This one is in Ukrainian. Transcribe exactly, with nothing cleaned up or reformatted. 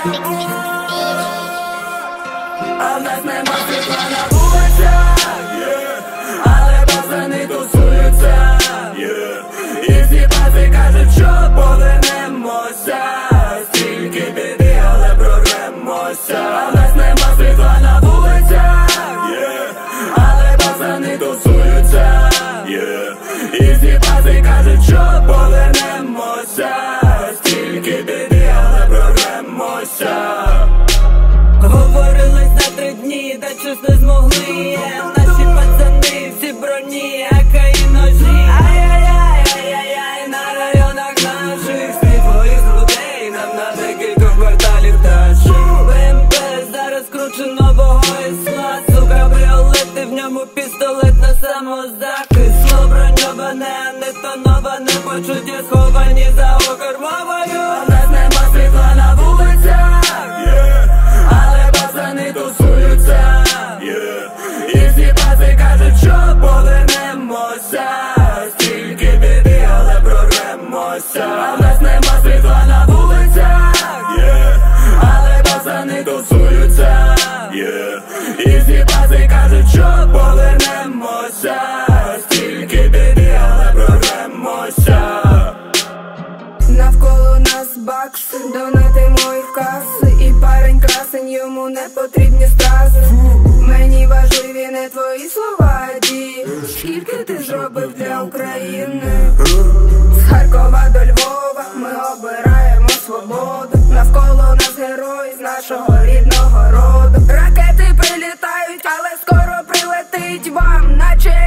А в нас нема світла на вулицях, але пацани тусуються, і всі паси кажуть, що повернемося. Стільки біди, але прорвемося. А в нас нема світла на вулицях, але пацани тусуються, і всі паси кажуть, що повернемося. Стільки біди, але прорвемося. Говорили за три дні, та щось не змогли. Наші пацани всі броні, ака і ножі. Ай-яй-яй, ай-яй-яй, на районах наших світ твоїх людей нам на декілька кварталів тащить. БМП зараз круче нового ісла. Сука, бріолети, в ньому пістолет на самозахист. Слово броньоване, а не тоноване, почуття сховані за окормовою. А в нас нема світла на вулицях, але пацани тусуються, і всі паси кажуть, що повернемося. Стільки біди, але прорвемося. А в нас нема світла на вулицях, але пацани тусуються, і всі паси кажуть, що повернемося. Стільки біди, але прорвемося. Навколо нас бакси, донати моїх каси. І парень красень, йому не потрібні стрази. Мені важливі не твої слова, ді. Скільки ти зробив для України? З Харкова до Львова ми обираємо свободу. Навколо нас герої з нашого рідного роду. Ракети прилітають, але скоро прилетить вам, наче